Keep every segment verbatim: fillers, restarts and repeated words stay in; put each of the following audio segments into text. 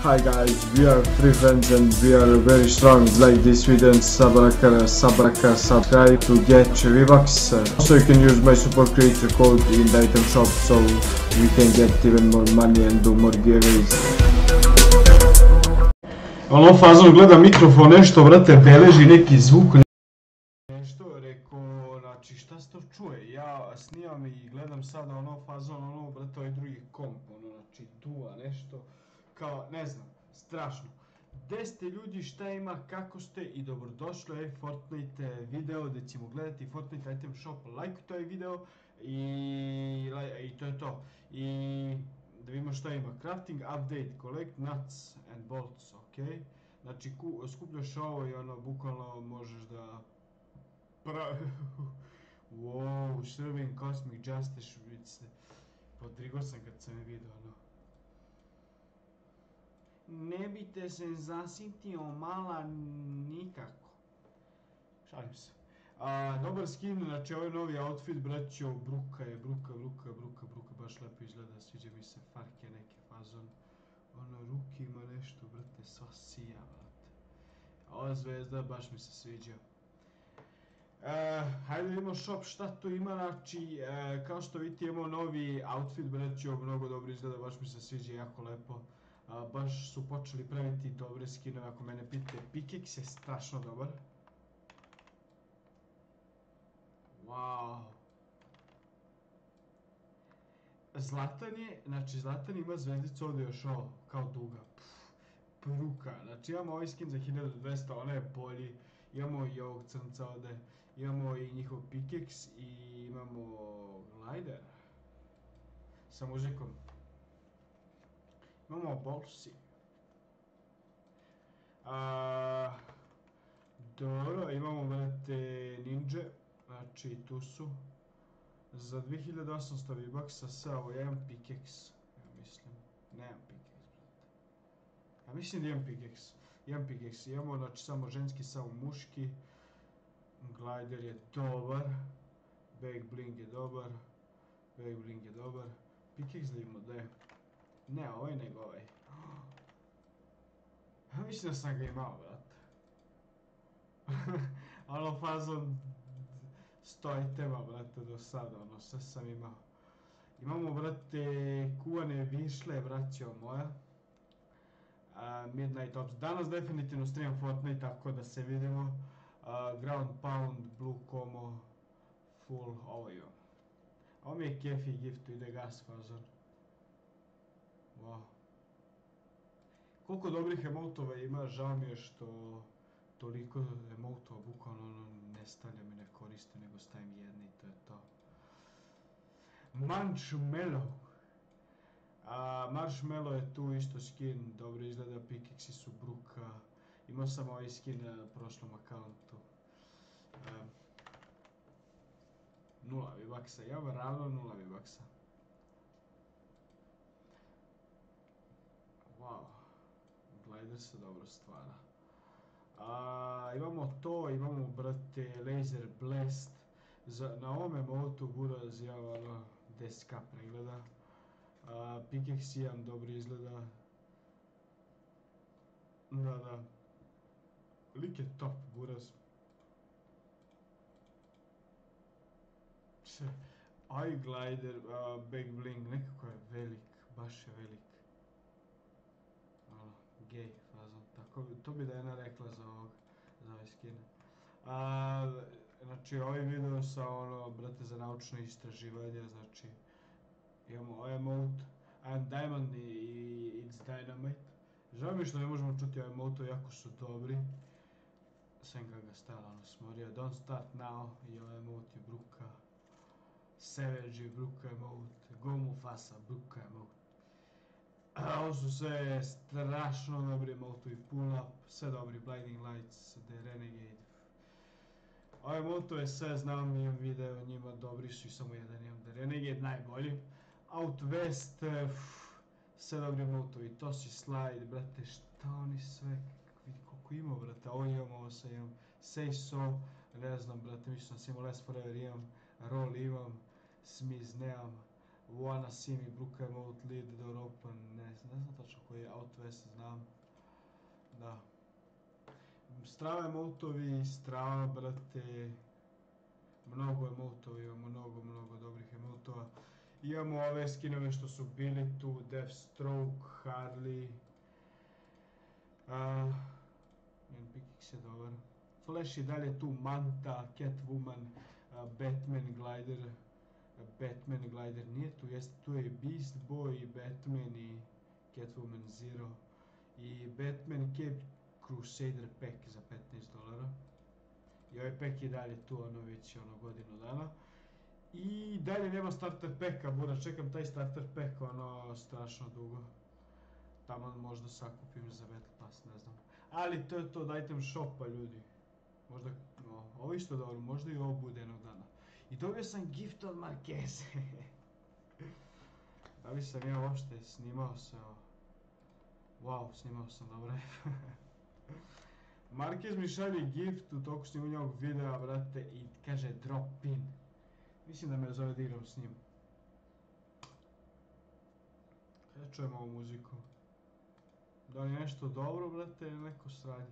Hi guys, we are three friends and we are very strong. Like this video and Sabraka, Sabraka, subscribe to get V-Bucks. Also you can use my super creator code in the item shop so we can get even more money and do more giveaways. Ono fazom gleda mikrofon, nešto brate beleži neki zvuk. Nešto rekao, znači šta se to čuje? Ja snimam i gledam sada ono fazon, ono brate ovaj drugi komp, ono znači duva nešto. Kao, ne znam, strašno. Gdje ste ljudi, šta ima, kako ste i dobrodošli u ovaj Fortnite video gdje ćemo gledati Fortnite item shop. Lajkujte ovaj video i, i to je to. I da vidimo šta ima. Crafting update, collect nuts and bolts, ok? Znači skupljaš ovo i ono, bukvalno možeš da... Pravi... Wow, serving cosmic justice, podrigo sam kad sam je vidio, ono. Ne bi te se zasitio mala nikako. Šalim se. A, dobar skin, znači ovaj novi outfit, braćo, bruka je, bruka, bruka, bruka, bruka, baš lepo izgleda, sviđa mi se farke neke fazon. Ono, ruki ima nešto, brate, sva sija, brate. Ova zvezda baš mi se sviđa. Uh, hajde da vidimo shop šta tu ima, znači, uh, kao što vidite imamo novi outfit, braćo, mnogo dobro izgleda, baš mi se sviđa, jako lepo. Uh, baš su počeli praviti dobre skinove, ako mene pitate. Pickaxe je strašno dobar. Wow. Zlatan je, znači Zlatan ima zvezdicu ovdje još ovo, kao duga. Pff, pruka, znači imamo ovaj skin za hiljadu dvesta, ona je bolji. Imamo i ovog crnca ovdje, imamo i njihov pickaxe i imamo glider. Sa muzikom. Imamo bolsi. A, dobro, imamo brate ninja, znači tu su. Za dvije hiljade osamsto V-Bucksa sa ovo jedan pickaxe, ja mislim. Nemam pickaxe, brate. Ja mislim da imam pickaxe. Imam pickaxe, imamo znači samo ženski, samo muški. Glider je dobar. Back bling je dobar. Back bling je dobar. Pickaxe da imamo, da je. Ne ovaj nego ovaj. Ja mislim da sam ga imao, brate. Ono fazon sto itema, brate, do sada, ono sve sam imao. Imamo, brate, kuvane višle, braćo moja. Uh, Midnight Ops. Danas definitivno streamam Fortnite, tako da se vidimo. Uh, ground Pound, Blue Como, Full, ovo imam. Ovo mi je kefi giftu, ide gas fazon. Wow. Koliko dobrih emotova ima, žao mi je što toliko emotova bukvalno ono ne stavljam i ne koristim, nego stavim jedni i to je to. Marshmallow. A, Marshmallow je tu isto skin, dobro izgleda, pickaxe su bruka. Imao sam ovaj skin na prošlom akauntu. Um, nula V-Bucksa, ja ravno nula V-Bucksa. Wow, glider se dobro stvara. A, imamo to, imamo brate Laser Blast. Za, na ovom emotu buraz ja ono deskap ne gleda. Uh, pickaxe imam dobro izgleda. Da, da. Lik je top, buraz. Če, Eye glider, uh, back bling, nekako je velik, baš je velik. Ono, gay fazon, tako bi, to bi da jedna rekla za ovog, za ovaj skin. Uh, znači ovaj video sa ono, brate, za naučno istraživanje, znači imamo ovaj emote, I'm Diamond i It's Dynamite. Žao mi što ne možemo čuti ovaj emote, jako su dobri. Sam ga ga stalno smorio, Don't Start Now i ovaj emote je bruka. Savage je bruka emote, Go Mufasa bruka emote. Ovo su sve strašno dobri emotovi, Pull Up, sve dobri, Blinding Lights, The Renegade. Ove emotove sve znam, imam video njima, dobri su i samo jedan imam, The Renegade najbolji. Out West, sve dobri emotovi, Tossy Slide, brate, šta oni sve, vidi koliko imao, brate, ovo imam, ovo sve imam, Say So, ne znam, brate, mislim sam imao Last Forever imam, Roll imam, Smiz nemam, Wanna see me Bruka emote lead the Europa, ne, ne znam tačno koji je Out West, znam. Da. Strava emotovi, strava brate. Mnogo emotovi, imamo mnogo, mnogo dobrih emotova. Imamo ove skinove što su bili tu, Deathstroke, Harley. Uh, Njen Pikix je dobar. Flash je dalje tu, Manta, Catwoman, uh, Batman Glider. Uh, Batman Glider nije tu, jeste tu je i Beast Boy, i Batman i Catwoman Zero. I Batman Cape Crusader pack za petnaest dolara. I ovaj pack je dalje tu, ono već ono godinu dana. I dalje nema starter packa, Bura, čekam taj starter pack ono strašno dugo. Tamo možda sakupim za Battle Pass, ne znam. Ali to je to od item shopa, ljudi. Možda, no, ovo isto dobro, možda i ovo bude jednog dana. I dobio sam gift od Marqueze. Da li sam ja uopšte snimao se o... Wow, snimao sam, dobro je. Marquez mi šalje gift u toku snimanja ovog videa, brate, i kaže drop pin. Mislim da me zove da igram s njim. Ja čujem ovu muziku. Da li je nešto dobro, brate, ili neko sranje?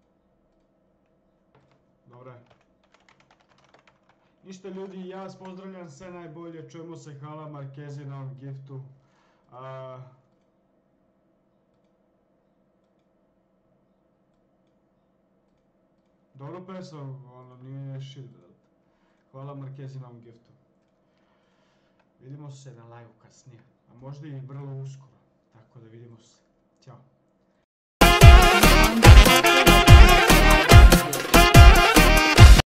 Dobro je. Ništa ljudi, ja vas pozdravljam, sve najbolje, čujemo se, hvala Marquezi na ovom giftu. A... Dobro pesam, ono, nije shit, brate. Hvala Marquezi na ovom giftu. Vidimo se na live kasnije, a možda i vrlo uskoro, tako da vidimo se. Ćao.